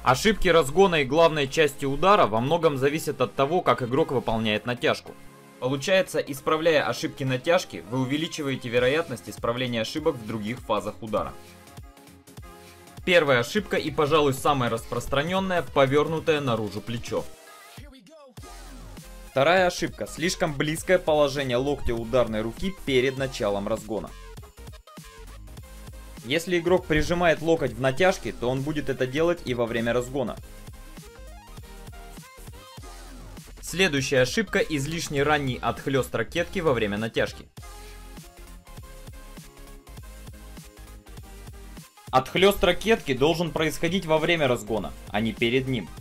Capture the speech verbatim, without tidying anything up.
Ошибки разгона и главной части удара во многом зависят от того, как игрок выполняет натяжку. Получается, исправляя ошибки натяжки, вы увеличиваете вероятность исправления ошибок в других фазах удара. Первая ошибка и, пожалуй, самая распространенная – повернутое наружу плечо. Вторая ошибка – слишком близкое положение локтя ударной руки перед началом разгона. Если игрок прижимает локоть в натяжке, то он будет это делать и во время разгона. Следующая ошибка – излишне ранний отхлёст ракетки во время натяжки. Отхлёст ракетки должен происходить во время разгона, а не перед ним.